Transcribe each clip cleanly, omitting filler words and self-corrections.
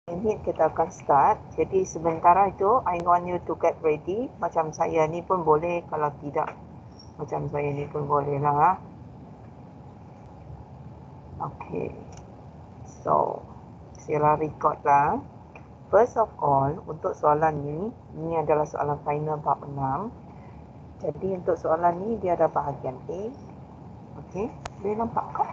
minit kita akan start. Jadi sementara itu, I want you to get ready. Macam saya ni pun boleh, kalau tidak, macam saya ni pun boleh lah. Okay. So, sila record lah. First of all, untuk soalan ni adalah soalan final bab 6. Jadi untuk soalan ni, dia ada bahagian A. Okay, boleh nampak kah?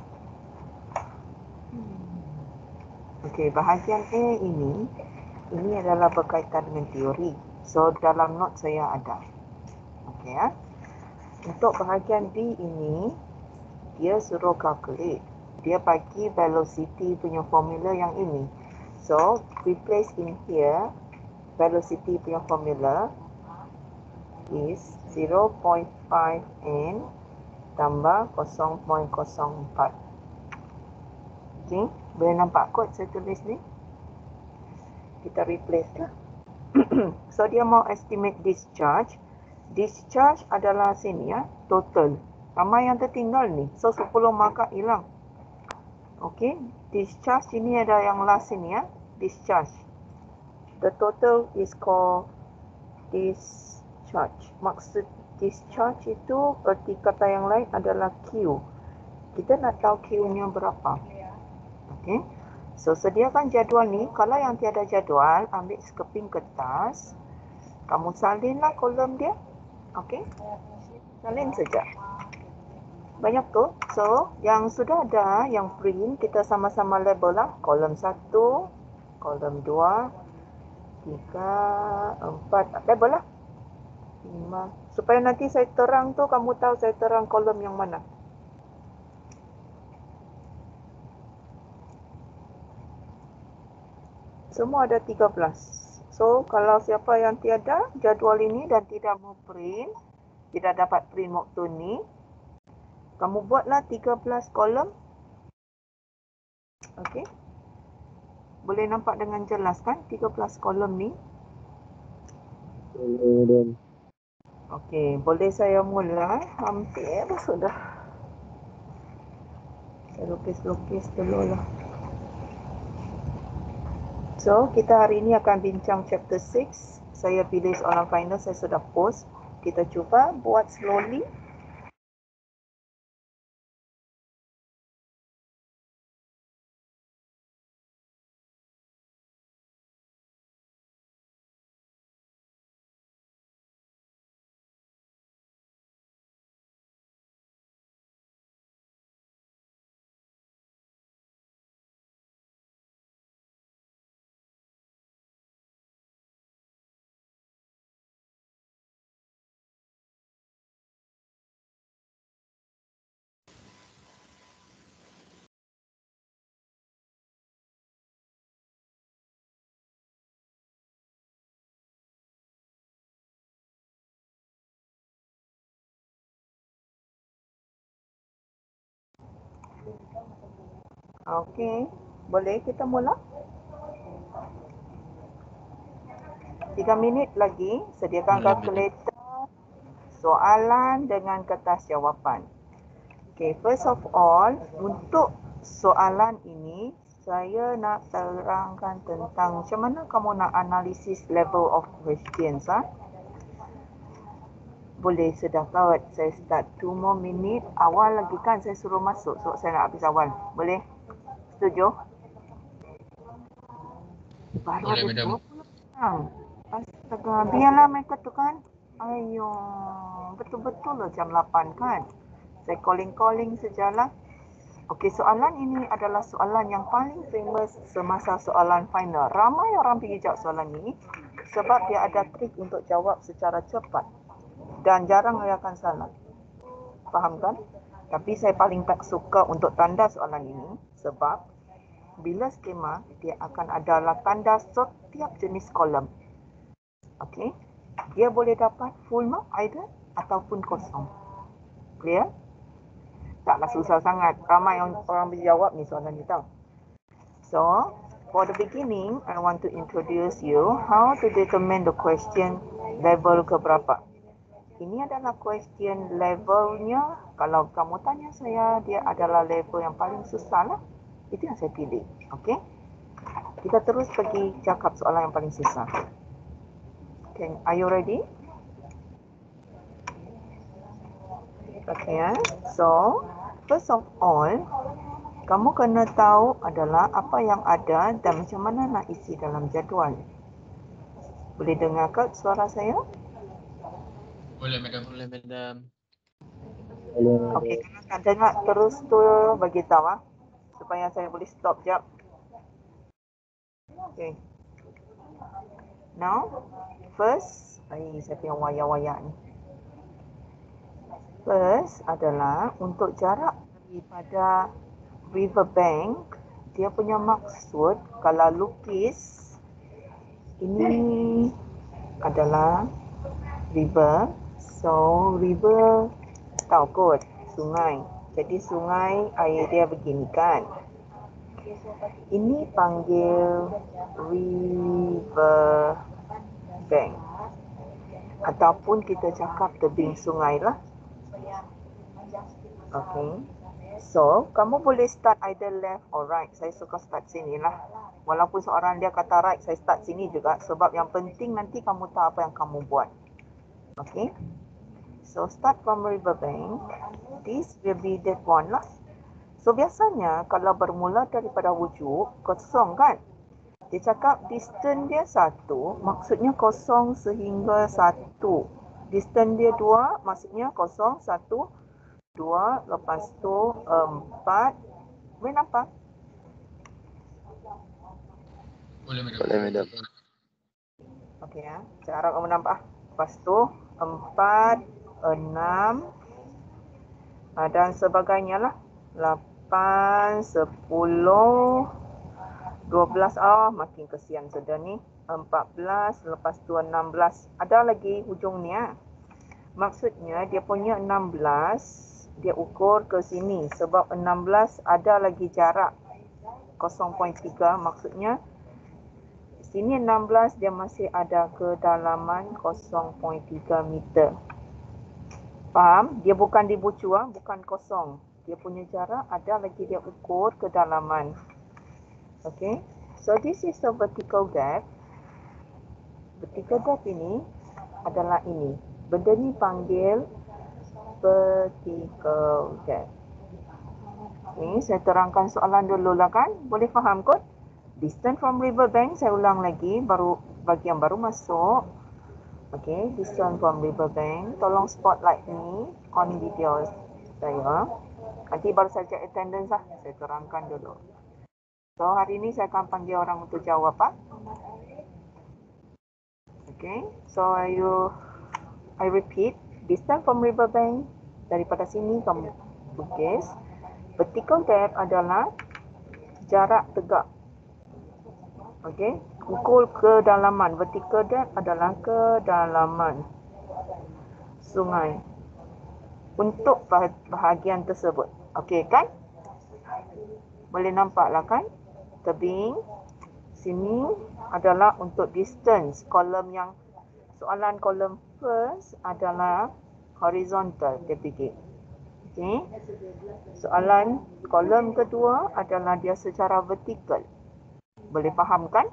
Okey, bahagian A ini adalah berkaitan dengan teori. So, dalam note saya ada. Okey ya. Untuk bahagian B ini, dia suruh calculate. Dia bagi velocity punya formula yang ini. So, we place in here, velocity punya formula is 0.5 n tambah 0.04. Okey, boleh nampak kot saya tulis ni? Kita replace lah. So, dia mau estimate discharge. Discharge adalah sini ya, total. Ramai yang tertinggal ni. So, 10 markah hilang. Okey, discharge ini ada yang last sini ya, discharge. The total is called discharge. Maksud discharge itu, erti kata yang lain adalah Q. Kita nak tahu Q-nya berapa. Okey. So, sediakan jadual ni. Kalau yang tiada jadual, ambil sekeping kertas. Kamu salinlah kolom dia. Okey. Salin saja. Banyak tu. So, yang sudah ada, yang print, kita sama-sama label lah. Kolom 1, kolom 2, 3, 4. Label lah. 5. Supaya nanti saya terang tu, kamu tahu saya terang kolom yang mana. Semua ada 13. So, kalau siapa yang tiada jadual ini dan tidak mau print, tidak dapat print waktu ni, kamu buatlah 13 kolom. Okey. Boleh nampak dengan jelas kan 13 kolom ni? Boleh. Okey, boleh saya mula? Hampir sudah. Saya lukis-lukis dulu lah. So, kita hari ini akan bincang chapter 6. Saya pilih soalan final, saya sudah post. Kita cuba buat slowly. Okey, boleh kita mula? 3 minit lagi, sediakan kalkulator, soalan dengan kertas jawapan. Okay, first of all, untuk soalan ini, saya nak terangkan tentang macam mana kamu nak analisis level of questions. Boleh sudah kawat, saya start 2 more minit. Awal lagi kan saya suruh masuk, so saya nak habis awal. Boleh? Setuju? Baru Boleh, ada madam. 20 orang. Astaga, biarlah mereka tu kan. Ayo, betul-betul lah jam 8 kan. Saya calling-calling sajalah. Okey, soalan ini adalah soalan yang paling famous semasa soalan final. Ramai orang pergi jawab soalan ini sebab dia ada trik untuk jawab secara cepat. Dan jarang dia akan salah. Faham kan? Tapi saya paling tak suka untuk tanda soalan ini sebab bila skema, dia akan adalah tanda setiap jenis kolom. Okey. Dia boleh dapat full mark either ataupun kosong. Clear? Taklah susah sangat. Ramai orang berjawab ni soalan ni tau. So, for the beginning, I want to introduce you how to determine the question level keberapa. Ini adalah question levelnya. Kalau kamu tanya saya, dia adalah level yang paling susah lah. Itu yang saya pilih. Okey? Kita terus pergi cakap soalan yang paling susah. Okay, are you ready? Okay, so first of all, kamu kena tahu adalah apa yang ada dan macam mana nak isi dalam jadual. Boleh dengar ke suara saya? Boleh, Madam. Boleh, Madam. Okey, kalau tak dengar terus tu bagi tahu supaya saya boleh stop jap. Okey. Now, first, saya punya wayar-wayar ni. First adalah untuk jarak daripada riverbank, dia punya maksud kalau lukis ini adalah river. So, river tahu kot, sungai. Jadi sungai air dia begini kan. Ini panggil river bank. Ataupun kita cakap tebing sungai lah. Okay. So, kamu boleh start either left or right. Saya suka start sini lah. Walaupun seorang dia kata right, saya start sini juga. Sebab yang penting nanti kamu tahu apa yang kamu buat. Okay. So, start from riverbank. This will be that one lah. So, biasanya kalau bermula daripada wujud, kosong kan? Dia cakap distance dia 1, maksudnya kosong sehingga 1. Distance dia 2, maksudnya kosong 1, 2, lepas tu 4. Boleh nampak? Boleh, Madam. Boleh, Madam. Okey ya. Saya harap kamu nampak. Lepas tu 4, 6 dan sebagainya lah. 8, 10, 12. Makin kesian sudah ni. 14, lepas tu 16. Ada lagi hujung ni Maksudnya dia punya 16, dia ukur ke sini. Sebab 16 ada lagi jarak 0.3. Maksudnya sini 16 dia masih ada kedalaman 0.3 meter. Faham? Dia bukan dibucu bukan kosong. Dia punya jarak ada lagi dia ukur kedalaman. Okay. So this is the vertical depth. Vertical depth ini adalah ini. Benda ni panggil vertical depth. Ni saya terangkan soalan dulu lah kan. Boleh faham kot? Distance from riverbank, saya ulang lagi, baru bagi yang baru masuk. Okay, distance from riverbank. Tolong spotlight ni on video saya. Nanti baru saya check attendance lah. Saya terangkan dulu. So, hari ni saya akan panggil orang untuk jawab Okay, so I repeat. Distance from riverbank, daripada sini kamu lukis. Vertical depth adalah jarak tegak. Okay, ukur kedalaman. Vertical depth adalah kedalaman sungai untuk bahagian tersebut. Okay kan? Boleh nampak lah kan? Tebing. Sini adalah untuk distance. Kolom yang soalan kolom first adalah horizontal dia fikir. Okay. Soalan kolom kedua adalah dia secara vertikal. Boleh faham kan?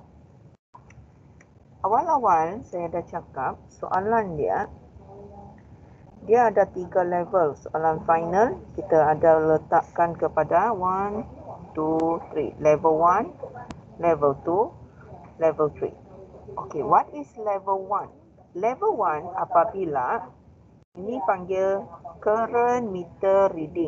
Awal-awal saya dah cakap soalan dia ada 3 level. Soalan final kita ada letakkan kepada 1, 2, 3. Level 1, level 2, level 3. Okay, what is level 1? Level 1 apabila ini panggil current meter reading.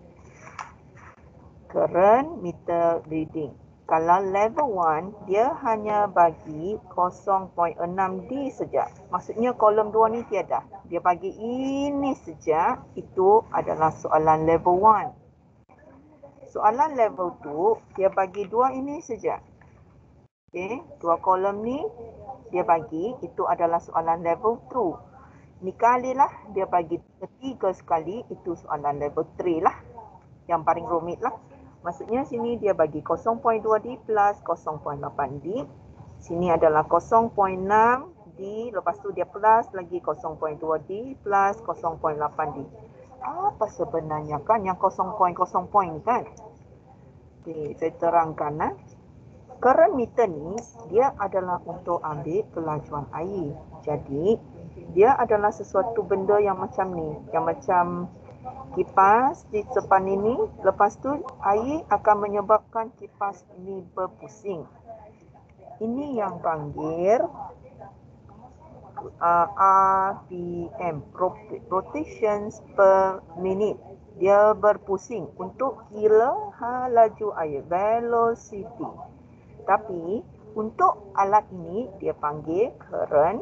Current meter reading. Kalau level 1, dia hanya bagi 0.6D saja. Maksudnya kolom 2 ni tiada. Dia bagi ini saja, itu adalah soalan level 1. Soalan level 2, dia bagi 2 ini saja. Okay, 2 kolom ni dia bagi, itu adalah soalan level 2. Ni kalilah dia bagi 3 sekali, itu soalan level 3 lah. Yang paling rumit lah. Maksudnya sini dia bagi 0.2D plus 0.8D. Sini adalah 0.6D. Lepas tu dia plus lagi 0.2D plus 0.8D. Apa sebenarnya kan yang 0.0 kan? Okay, saya terangkan Current meter ni dia adalah untuk ambil kelajuan air. Jadi dia adalah sesuatu benda yang macam ni, yang macam kipas di depan ini. Lepas tu air akan menyebabkan kipas ini berpusing. Ini yang panggil RPM, rotations per minute. Dia berpusing untuk kira laju air, velocity. Tapi untuk alat ini dia panggil current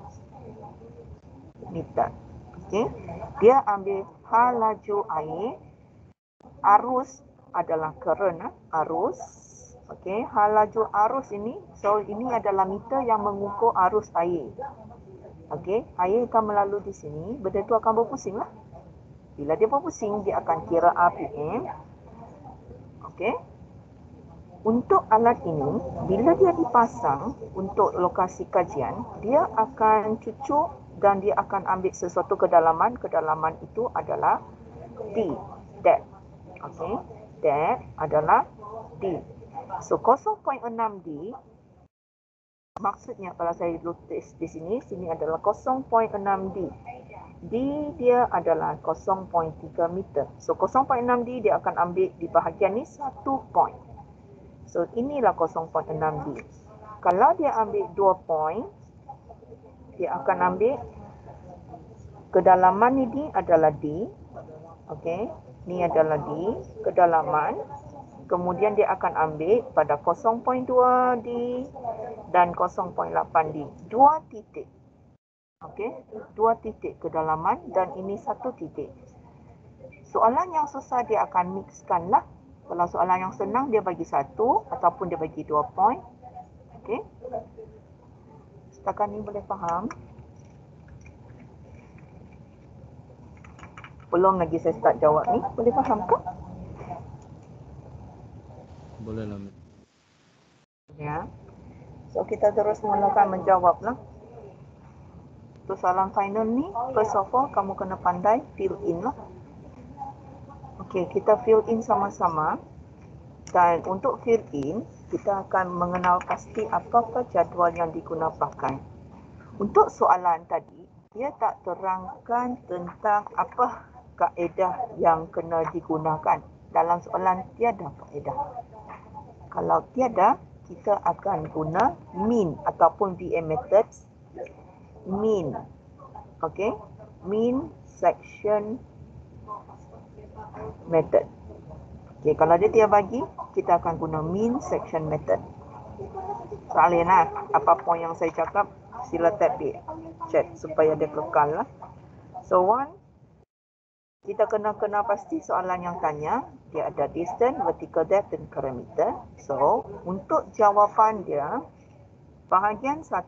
meter. Okey. Dia ambil laju air, arus adalah current, arus. Okey, laju arus ini, so ini adalah meter yang mengukur arus air. Okey, air akan melalui di sini, benda tu akan berpusing lah. Bila dia berpusing, dia akan kira RPM. Okey. Untuk alat ini, bila dia dipasang untuk lokasi kajian, dia akan cucuk dan dia akan ambil sesuatu kedalaman. Kedalaman itu adalah D, depth. Okey, depth adalah D. So 0.6 D, maksudnya kalau saya tulis di sini, sini adalah 0.6 D. D dia adalah 0.3 meter. So 0.6 D dia akan ambil di bahagian ni 1 point. So inilah 0.6 D. Kalau dia ambil 2 point, dia akan ambil kedalaman ini adalah D. Okey, ni adalah D, kedalaman. Kemudian dia akan ambil pada 0.2 D dan 0.8 D. Dua titik. Okey, dua titik kedalaman dan ini satu titik. Soalan yang susah dia akan mixkan lah. Kalau soalan yang senang dia bagi 1 ataupun dia bagi 2 point. Okey. Setakat ni boleh faham? Belum lagi saya start jawab ni. Boleh faham ke? Boleh lah. Ya. So kita terus mulakan menjawab lah. Untuk soalan final ni, first of all kamu kena pandai fill in lah. Okey, kita fill in sama-sama. Dan untuk fill in, kita akan mengenal pasti apakah jadual yang digunakan. Untuk soalan tadi, dia tak terangkan tentang apa kaedah yang kena digunakan. Dalam soalan tiada kaedah. Kalau tiada, kita akan guna mean ataupun VM methods. Mean. Okey, mean section method. Okey, kalau dia tiada bagi, kita akan guna mean section method. Soalan lah, apa poin yang saya cakap, sila tap di chat supaya dia kekal lah. So one, kita kena pasti soalan yang tanya, dia ada distance, vertical depth dan current meter. So, untuk jawapan dia, bahagian 1,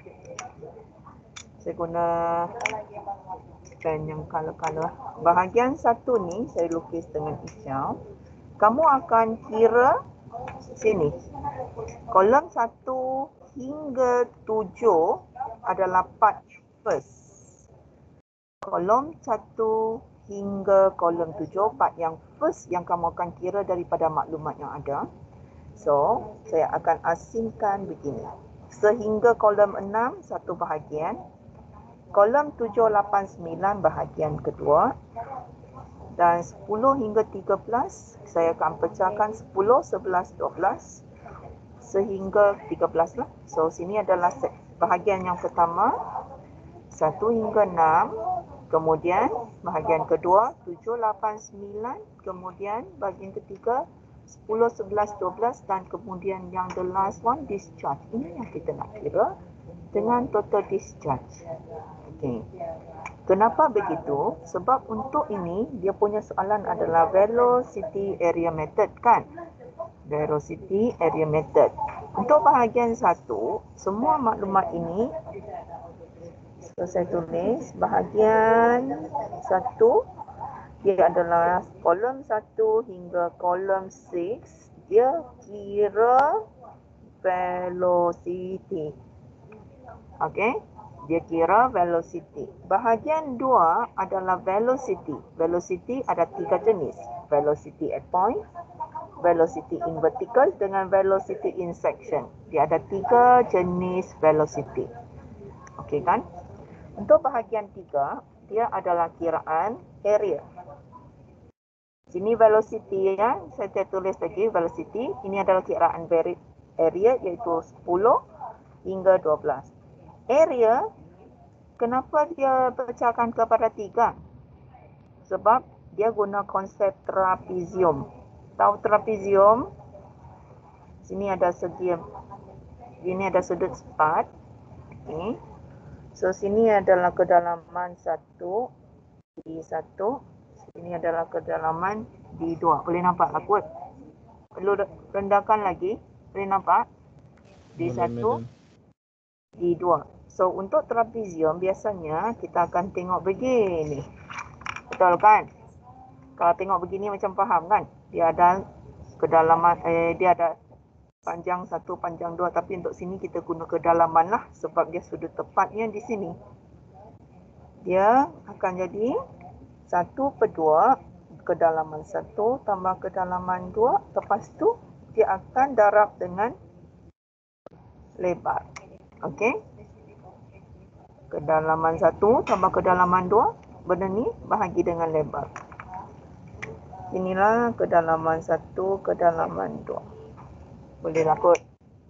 saya guna pen yang color-color. Bahagian 1 ni, saya lukis dengan hijau. Kamu akan kira sini. Kolom 1 hingga 7 adalah part first. Kolom 1 hingga kolom 7 part yang first yang kamu akan kira daripada maklumat yang ada. So, saya akan asingkan begini. Sehingga kolom 6 satu bahagian. Kolom 7, 8, 9 bahagian kedua. Dan 10 hingga 13 saya akan pecahkan 10, 11, 12 sehingga 13 lah. So, sini adalah bahagian yang pertama. 1 hingga 6. Kemudian bahagian kedua 7, 8, 9. Kemudian bahagian ketiga 10, 11, 12 dan kemudian yang the last one discharge. Ini yang kita nak kira dengan total discharge. Okey. Kenapa begitu? Sebab untuk ini dia punya soalan adalah velocity area method kan? Velocity area method. Untuk bahagian 1, semua maklumat ini saya tulis bahagian 1 dia adalah kolom 1 hingga kolom 6 dia kira velocity. Okey, dia kira velocity. Bahagian 2 adalah velocity. Velocity ada 3 jenis. Velocity at point, velocity in vertical dengan velocity in section. Dia ada 3 jenis velocity. Okey kan? Untuk bahagian 3, dia adalah kiraan area. Sini velocity ya, saya tulis lagi velocity. Ini adalah kiraan area iaitu 10 hingga 12. Area, kenapa dia pecahkan kepada 3? Sebab dia guna konsep trapezium. Tahu trapezium? Sini ada segi, ini ada sudut 4. Okay. So sini adalah kedalaman 1 di 1. Sini adalah kedalaman di 2. Boleh nampak tak kot? Perlu rendahkan lagi. Boleh nampak? Di 1 di 2. So untuk trapezium biasanya kita akan tengok begini. Betul kan? Kalau tengok begini macam faham kan? Dia ada kedalaman, dia ada panjang 1, panjang 2. Tapi untuk sini kita guna kedalaman lah. Sebab dia sudut tepatnya di sini. Dia akan jadi 1/2 kedalaman 1 tambah kedalaman 2. Lepas tu dia akan darab dengan lebar. Okey. Kedalaman 1 tambah kedalaman 2. Benda ni bahagi dengan lebar. Inilah kedalaman 1, kedalaman 2. Boleh lah kot.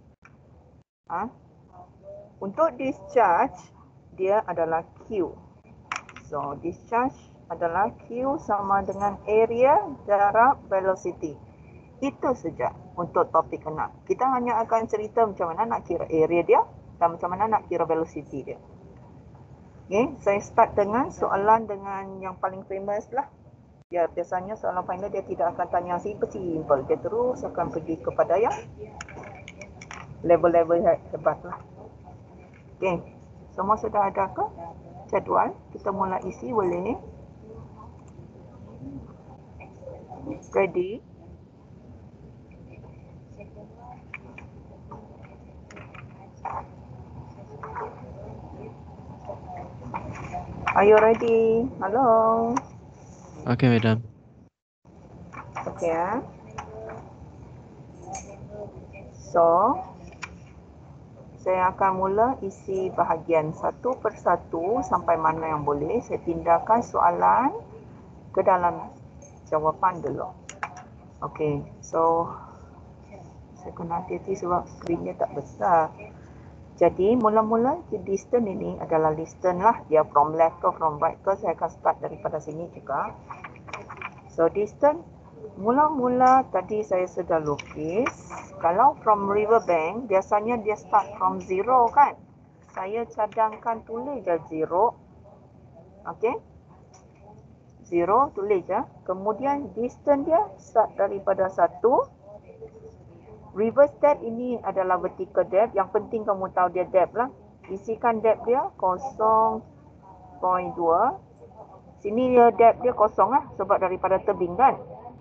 Untuk discharge, dia adalah Q. So, discharge adalah Q sama dengan area darab velocity. Itu saja untuk topik 6. Kita hanya akan cerita macam mana nak kira area dia dan macam mana nak kira velocity dia. Okay, saya start dengan soalan dengan yang paling famous lah. Ya, biasanya soalan final dia tidak akan tanya simple. Dia terus akan pergi kepada yang level-level hebat lah. Okay, semua sudah ada ke jadual? Kita mula isi boleh? Ready? Are you ready? Hello? Okay, madam. Okay ya. So, saya akan mula isi bahagian satu persatu sampai mana yang boleh. Saya pindahkan soalan ke dalam jawapan dulu. Okay, so saya kena hati-hati sebab skrinnya tak besar. Jadi mula-mula distance ini adalah distance lah. Dia from left ke from right ke. Saya akan start daripada sini juga. So distance mula-mula tadi saya sudah lukis. Kalau from riverbank biasanya dia start from 0 kan. Saya cadangkan tulis je 0. Okay. 0 tulis je. Kemudian distance dia start daripada 1. Reverse depth ini adalah vertical depth. Yang penting kamu tahu dia depth lah. Isikan depth dia 0.2. Sini dia depth dia kosong lah. Sebab daripada tebing kan.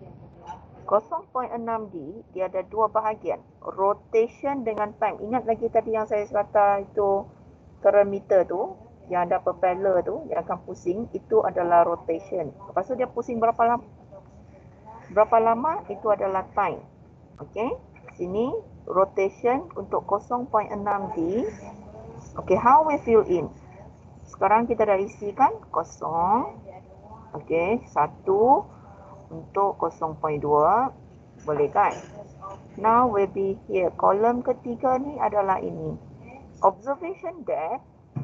0.6D dia ada dua bahagian. Rotation dengan time. Ingat lagi tadi yang saya kata itu parameter tu. Yang ada propeller tu. Yang akan pusing. Itu adalah rotation. Lepas tu dia pusing berapa lama? Berapa lama? Itu adalah time. Okay. Sini rotation untuk 0.6D. Okay, how we fill in? Sekarang kita dah isikan 0. Okay, 1 untuk 0.2. Boleh kan? Now we be here. Kolom ketiga ni adalah ini. Observation depth.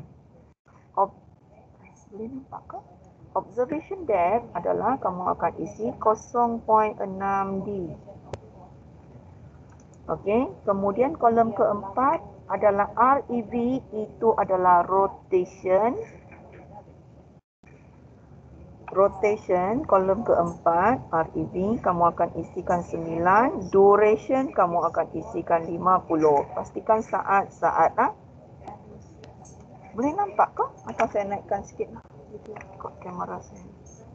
Boleh nampak ke? Observation depth adalah kamu akan isi 0.6D. Okey, kemudian kolom keempat adalah REV, itu adalah rotation. Rotation, kolom keempat, REV, kamu akan isikan 9. Duration, kamu akan isikan 50. Pastikan saat-saat lah. Boleh nampak ke? Atau saya naikkan sikit lah. Ikut kamera saya.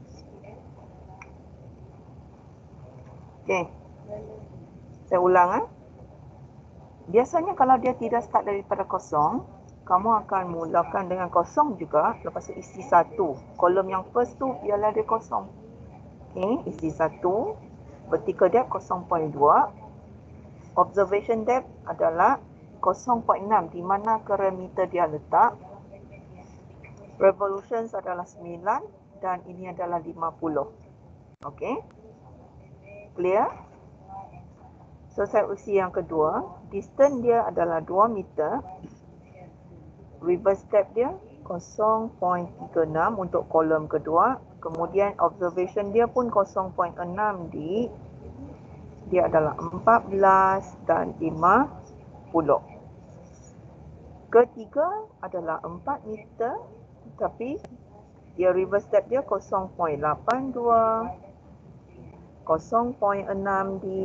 Okey. Saya ulang lah. Biasanya kalau dia tidak start daripada kosong, kamu akan mulakan dengan kosong juga. Lepas tu isi 1. Kolom yang first tu biarlah dia kosong. Okay, isi 1. Vertical depth 0.2. Observation depth adalah 0.6 di mana parameter dia letak. Revolutions adalah 9 dan ini adalah 50. Okey. Clear? So saya usi yang kedua. Distance dia adalah 2 meter. Reverse depth dia 0.36 untuk kolom kedua. Kemudian observation dia pun 0.6 dia adalah 14 dan 50. Ketiga adalah 4 meter tapi dia reverse depth dia 0.82, 0.6 di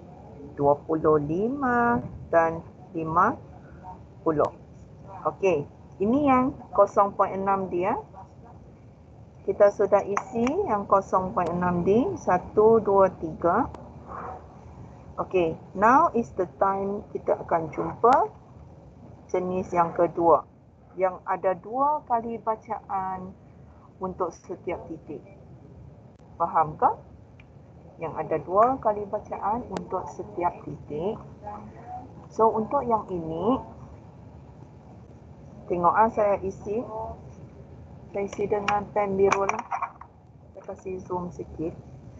25 dan 50. Okey, ini yang 0.6 dia. Kita sudah isi yang 0.6 di 1, 2, 3. Okey, now is the time kita akan jumpa jenis yang kedua yang ada 2 kali bacaan untuk setiap titik. Fahamkah? Yang ada 2 kali bacaan untuk setiap titik. So untuk yang ini, tengok saya isi. Saya isi dengan pen biru lah. Saya kasih zoom sikit.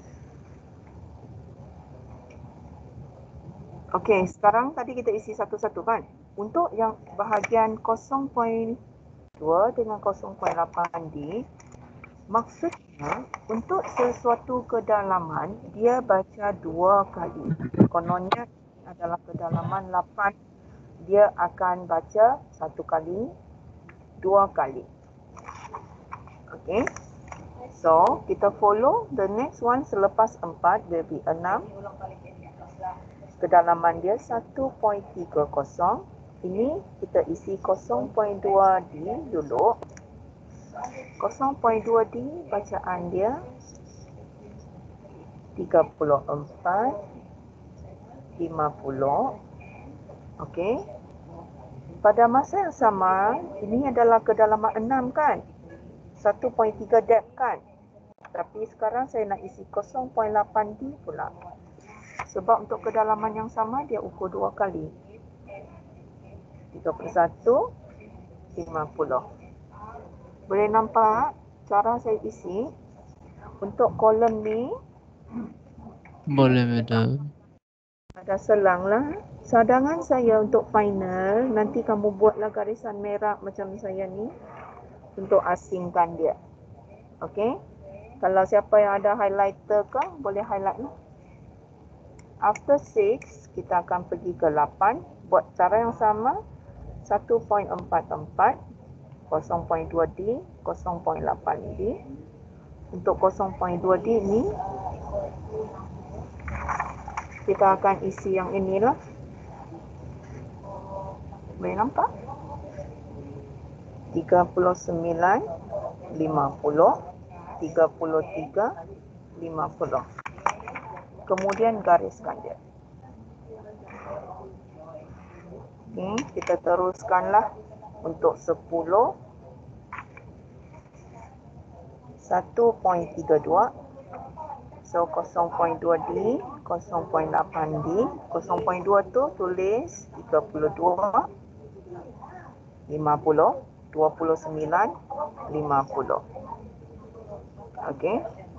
Okey, sekarang tadi kita isi satu-satu kan? Untuk yang bahagian 0.2 dengan 0.8D, maksudnya untuk sesuatu kedalaman, dia baca 2 kali. Kononnya adalah kedalaman 8. Dia akan baca 1 kali, 2 kali. Okey. So, kita follow the next one selepas 4, dia be 6. Kedalaman dia 1.30. Ini kita isi 0.2D dulu. 0.2D bacaan dia 34, 50. Okey. Pada masa yang sama, ini adalah kedalaman 6 kan? 1.3 depth kan? Tapi sekarang saya nak isi 0.8D pula. Sebab untuk kedalaman yang sama, dia ukur 2 kali. 31, 50. Boleh nampak cara saya isi? Untuk kolom ni, Boleh, Madam. ada selang lah. Cadangan saya untuk final, nanti kamu buatlah garisan merah macam saya ni untuk asingkan dia. Okey? Kalau siapa yang ada highlighter ke, boleh highlight lah. After 6, kita akan pergi ke 8. Buat cara yang sama, 1.44, 0.2D, 0.8D. Untuk 0.2D ni, kita akan isi yang inilah. Boleh nampak? 39, 50, 33, 50. Kemudian gariskan dia. Okay, kita teruskanlah untuk 10, 1.32. So 0.2D, 0.8D, 0.2 tu tulis 32, 50, 29, 50. Okey.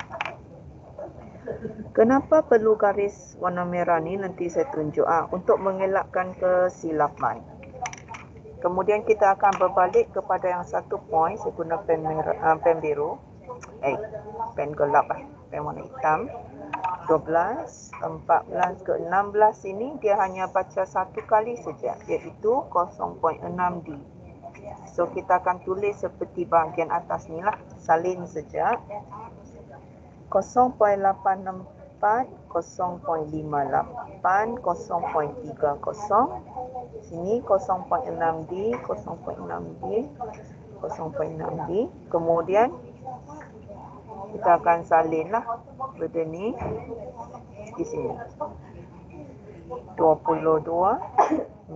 Kenapa perlu garis warna merah ni? Nanti saya tunjuk. Untuk mengelakkan kesilapan. Kemudian kita akan berbalik kepada yang 1 point. Saya guna pen merah, pen biru. Pen gelap pen warna hitam. 12, 14 ke 16 ini dia hanya baca 1 kali saja, iaitu 0.6D. So kita akan tulis seperti bahagian atas ni lah, salin saja. 0.84, 0.58, 0.30. Sini 0.6D, 0.6D, 0.6D. Kemudian kita akan salin lah benda ni di sini. 22, 16, 12,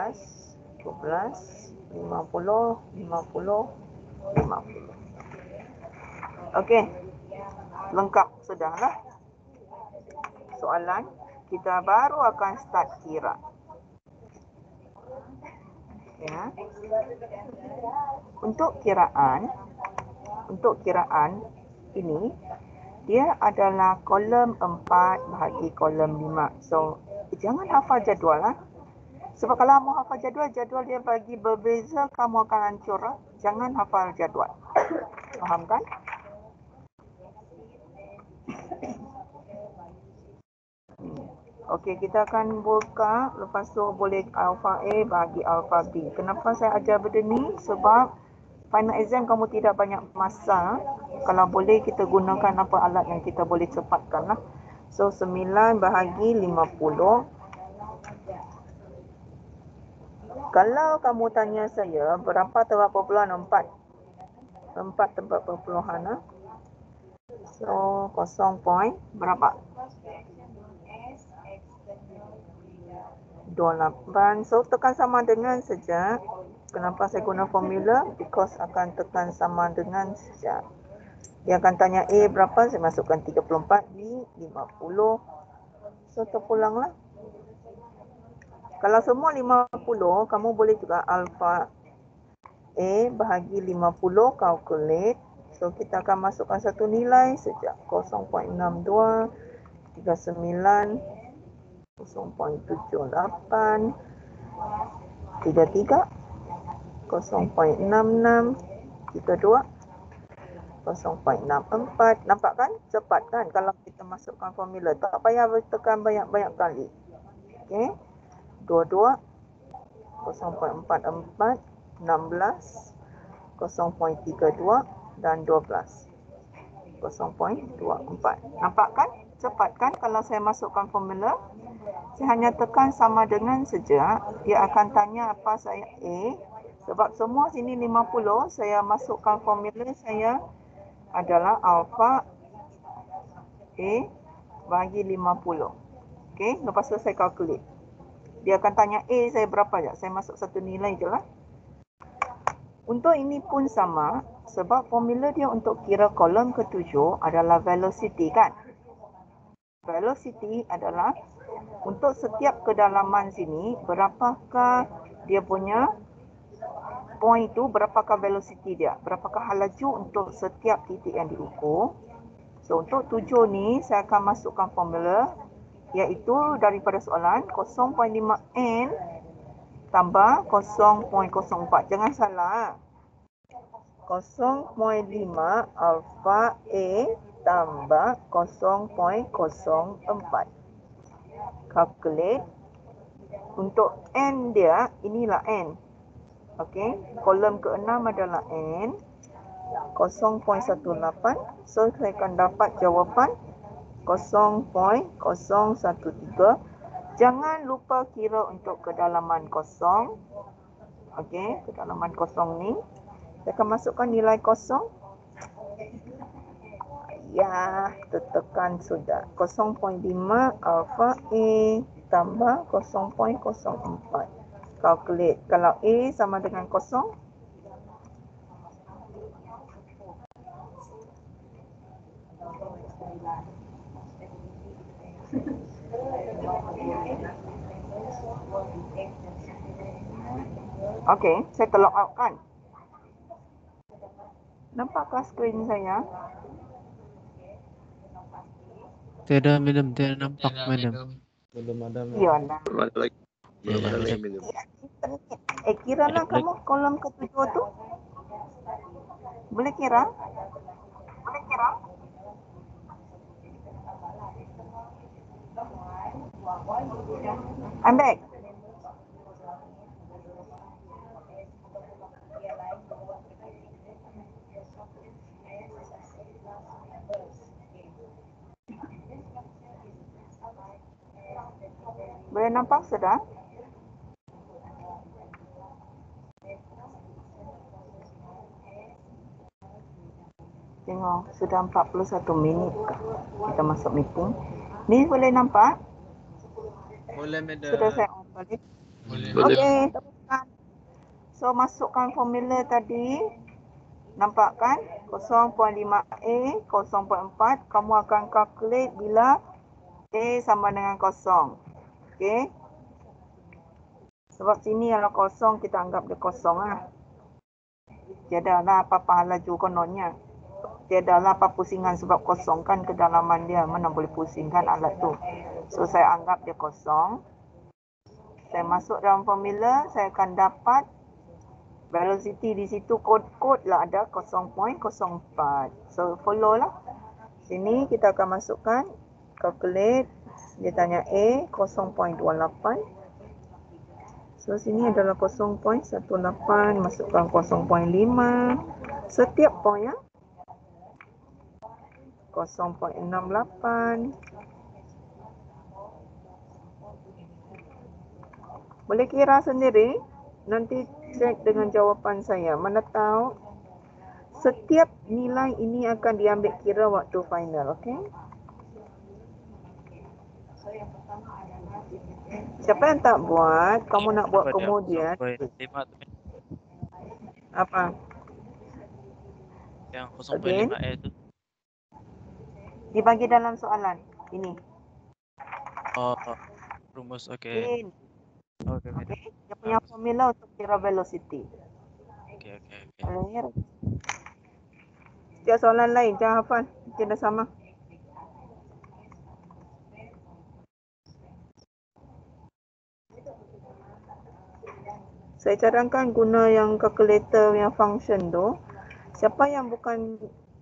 50, 50, 50. Okey. Lengkap sudahlah. soalan, kita baru akan start kira. Ya. Untuk kiraan ini, dia adalah kolom 4 bahagi kolom 5. So, jangan hafal jadual lah. Sebab kalau kamu hafal jadual dia bagi berbeza, kamu akan hancur lah. Jangan hafal jadual. Faham kan? Okey, kita akan buka. Lepas tu boleh alpha A bagi alpha B. Kenapa saya ajar benda ni? Sebab final exam kamu tidak banyak masa. Kalau boleh kita gunakan apa alat yang kita boleh cepatkan lah. So 9 bahagi 50. Kalau kamu tanya saya berapa tempat perpuluhan 4 tempat perpuluhan lah. So 0 point berapa? 28. So tekan sama dengan saja. Kenapa saya guna formula? Because akan tekan sama dengan saja. Dia akan tanya A berapa, saya masukkan 34, B 50. So terpulanglah. Kalau semua 50, kamu boleh juga alpha A bahagi 50 calculate. So kita akan masukkan satu nilai saja. 0.62, 39, 0.78, 33, 0.66, 32, 0.64. Nampak kan? Cepat kan kalau kita masukkan formula. Tak payah tekan banyak-banyak kali. Okey. 22, 0.44, 16, 0.32 dan 12. 0.24. Nampak kan? Cepat kan kalau saya masukkan formula? Saya hanya tekan sama dengan saja. Dia akan tanya apa saya A. Sebab semua sini 50, saya masukkan formula saya adalah alpha A bagi 50. Okey, lepas tu saya calculate. Dia akan tanya A saya berapa je. Saya masuk satu nilai je lah. Untuk ini pun sama. Sebab formula dia untuk kira kolom ke-7 adalah velocity kan. Velocity adalah untuk setiap kedalaman sini, berapakah dia punya point tu, berapakah velocity dia. Berapakah laju untuk setiap titik yang diukur. So untuk 7 ni saya akan masukkan formula. Iaitu daripada soalan 0.5 N tambah 0.04. Jangan salah. 0.5 alpha A tambah 0.04. Calculate. Untuk N dia, inilah N. Okey, kolom ke-6 adalah N. 0.18. So saya akan dapat jawapan 0.013. Jangan lupa kira untuk kedalaman kosong. Okey, kedalaman kosong ni. Saya akan masukkan nilai kosong. Ya, tertekan sudah. 0.5 alpha A tambah 0.04. Calculate. Kalau A sama dengan kosong. Okey, saya terlog out kan? Nampakkah skrin saya? Tidak, madam. Tidak nampak, madam. Belum ada. Iyalah. Belum ada lagi. Belum Yalah, ada lagi madam. minum. Kiralah Ada kamu kolom ke-7 tu. Boleh kira? I'm back. Boleh nampak sudah? Tengok, sudah 41 minit kita masuk meeting. Ni boleh nampak? Boleh, madam. Sudah saya on balik. Boleh. Okey, teruskan. So, masukkan formula tadi. Nampak kan? 0.5A, 0.4. Kamu akan calculate bila A sama dengan kosong. Okey. Sebab sini kalau kosong, kita anggap dia kosong lah. Tiada lah apa-apa laju kononnya. Tiada lah apa pusingan sebab kosong kan kedalaman dia. Mana boleh pusingkan alat tu. So, saya anggap dia kosong. Saya masuk dalam formula, saya akan dapat velocity di situ kod-kod lah ada 0.04. So, follow lah. Sini kita akan masukkan calculate. Dia tanya A 0.28. So sini adalah 0.18, masukkan 0.5. Setiap point ya. 0.68. Boleh kira sendiri. Nanti cek dengan jawapan saya. Mana tahu setiap nilai ini akan diambil kira waktu final, okey? Siapa yang tak buat, kamu nak buat kemudian. 0.5 tu Apa? yang Again? 0.5A tu. Dibagi dalam soalan. Ini. Oh, rumus okey. Again. Okey, madam. Okey. Dia punya formula untuk kira velocity. Okey. Boleh. Setiap soalan lain, jangan hafal. Tidak sama. Saya cadangkan guna yang calculator yang function tu. Siapa yang bukan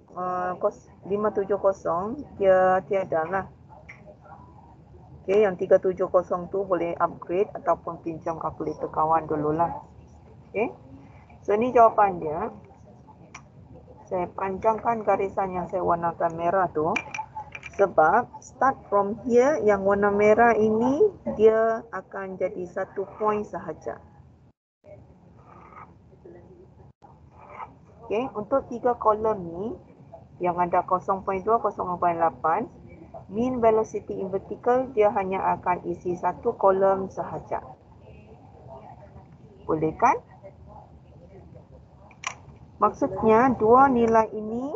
570, dia tiada lah. Okay, yang 370 tu boleh upgrade ataupun pinjam kalkulator kawan dululah. Okay. So, ni jawapan dia. Saya panjangkan garisan yang saya warnakan merah tu. Sebab start from here yang warna merah ini, dia akan jadi satu point sahaja. Okay, untuk 3 kolom ni yang ada 0.2, 0.8, mean velocity in vertical dia hanya akan isi satu kolom sahaja. Boleh kan? Maksudnya dua nilai ini,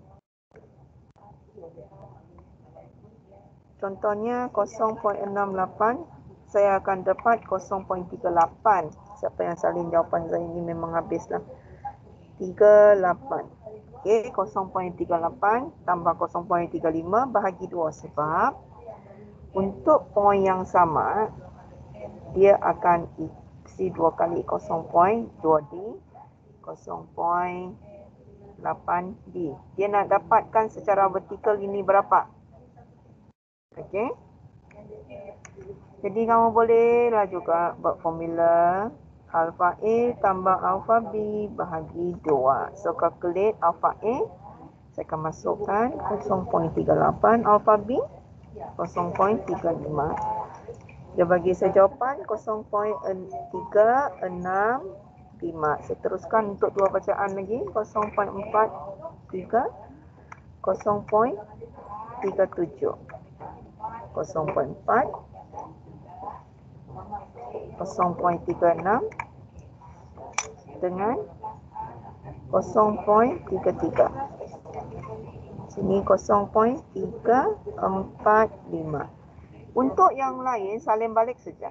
contohnya 0.68, saya akan dapat 0.38. Siapa yang salin jawapan saya ini memang habislah. 38. Okey, 0.38 tambah 0.35 bahagi 2 sebab untuk point yang sama dia akan isi 2 kali 0.2D 0.8D. Dia nak dapatkan secara vertikal ini berapa? Okey. Jadi kamu bolehlah juga buat formula alpha A tambah alpha B bahagi 2. So, calculate alpha A. Saya akan masukkan 0.38. Alpha B 0.35. Dia bagi saya jawapan 0.365. Saya teruskan untuk dua bacaan lagi. 0.43. 0.37. 0.4. 0.36 dengan 0.33. Sini 0.345. Untuk yang lain salin balik saja.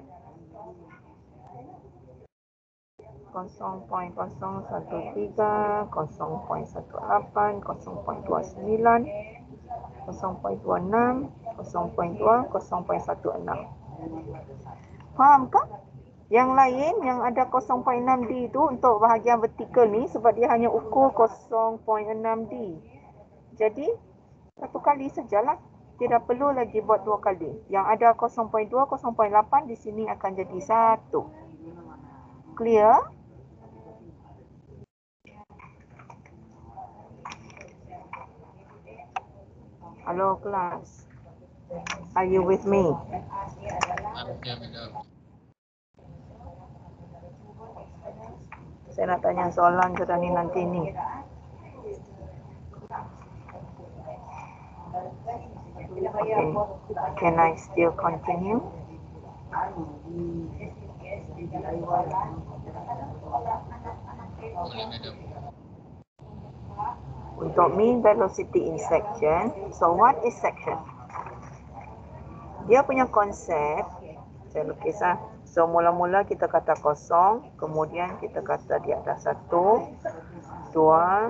0.013, 0.18, 0.29, 0.26, 0.2, 0.16. Faham tak? Yang lain yang ada 0.6D tu untuk bahagian vertikal ni sebab dia hanya ukur 0.6D. Jadi satu kali sajalah. Tidak perlu lagi buat dua kali. Yang ada 0.2, 0.8 di sini akan jadi 1. Clear? Halo kelas. Are you with me? Saya nak tanya soalan sudah ni nanti ni. Okay. Can I still continue? Untuk mean velocity in section. So what is section? Dia punya konsep, saya lukis lah. So mula-mula kita kata kosong, kemudian kita kata dia ada 1, 2, 4, 6,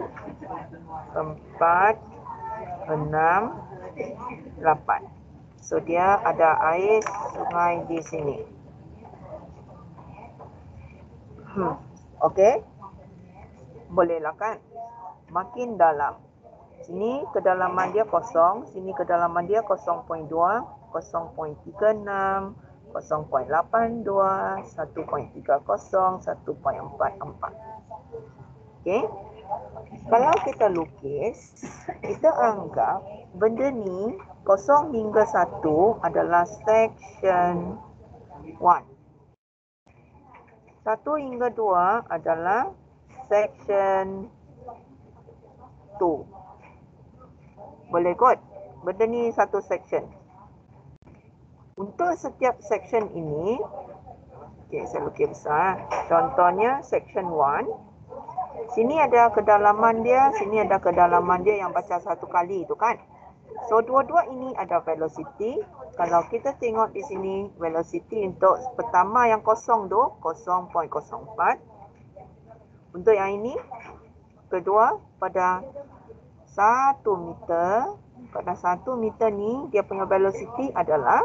8. So dia ada air sungai di sini. Okey. Bolehlah kan? Makin dalam. Sini kedalaman dia kosong, sini kedalaman dia 0.2, 0.36, 0.82, 1.30, 1.44. Okey. Kalau kita lukis, kita anggap benda ni 0 hingga 1 adalah section 1. 1 hingga 2 adalah section 2. Boleh kot? Benda ni satu section. Untuk setiap section ini, okay, saya lukis besar. Contohnya section 1. Sini ada kedalaman dia, sini ada kedalaman dia yang baca satu kali tu kan. So dua-dua ini ada velocity. Kalau kita tengok di sini velocity untuk pertama yang kosong tu 0.04. Untuk yang ini kedua pada 1 meter. Pada 1 meter ni dia punya velocity adalah